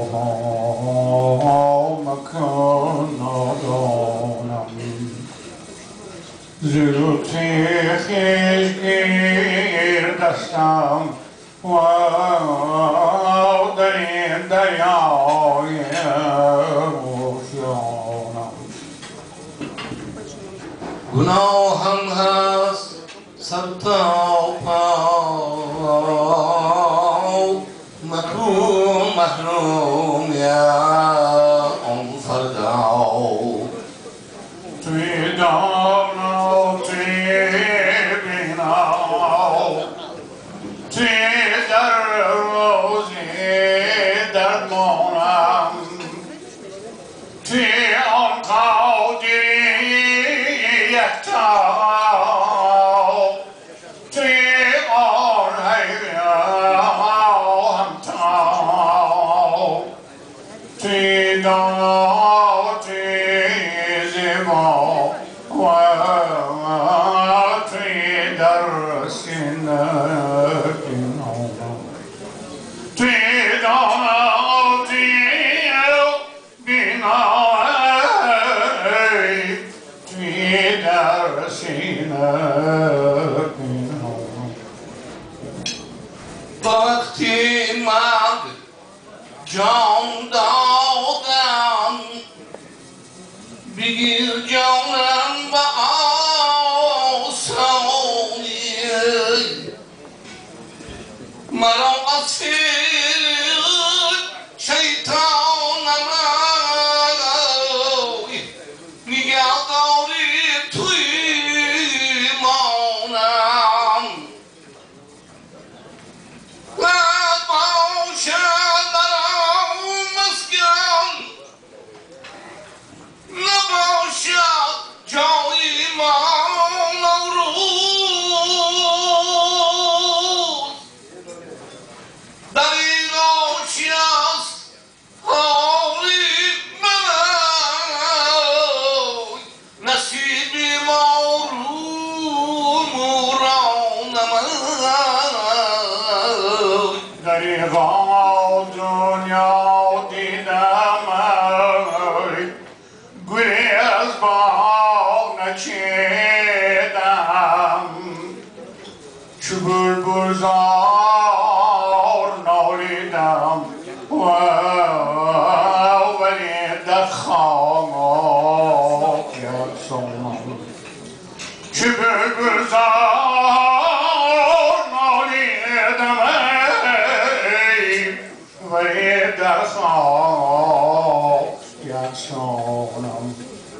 مکن نادانم زلوتی خیش گیر دستم و در این دریای افیانم گناهم هست سر تا پا مکن محروم یا آن فردا توی دانو توی بیناو توی در روزی درمانم توی آن قادری یکتا توی آن همتا توی دانو توی زیبا و توی در سینه توی دانو توی بینایی توی در سینه وقتی من جان دادم بگیر جانم به آسانی مرا اسیر شیطانم نگهداری توی مانم نباشد برام مسکن نباشد جایی ما نوروز در این آشیست حالی من نصیبی ما مورانم دریغا دنیا دیدم گلی از با نچیدم چو بلبل زار نالیدم ولی در خاک یکسانم چو بلبل زار نالیدم ولی در خاک یکسانم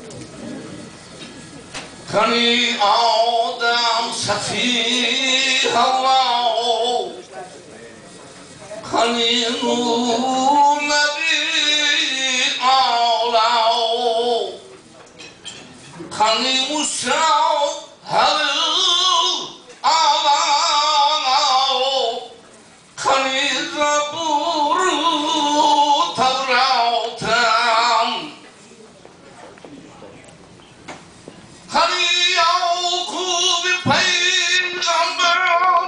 کنی آدم سفیه هوا کنی نور نبی آلا کنی مشاو هر آلا کنی زبور توراتم کنی یعقوب پیغمبر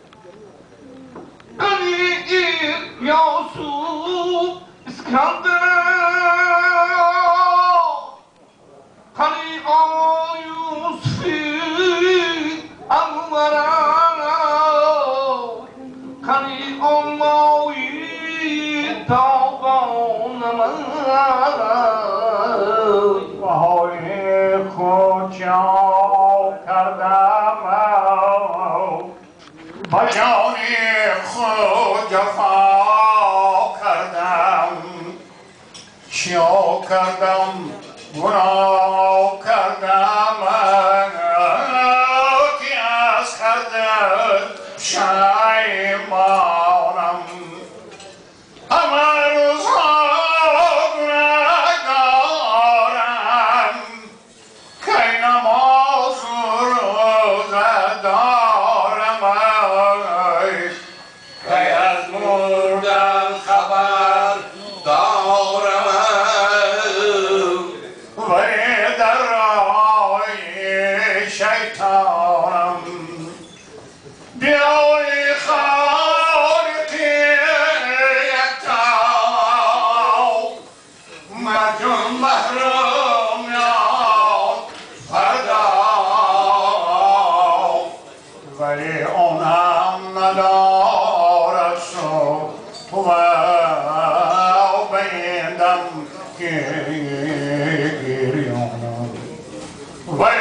کنی یوسف اسکندر کنی یوسفی انورا کنی ماوی تابانم وهای خود جا کردم با جان خود جفا کردم چیا کردم گناه کردم که از کردن شیمانم همه روزها گناه دارم که نماز روزه دارم که از مردن خبر دارم ولی در راه شیطانم بیای خواه و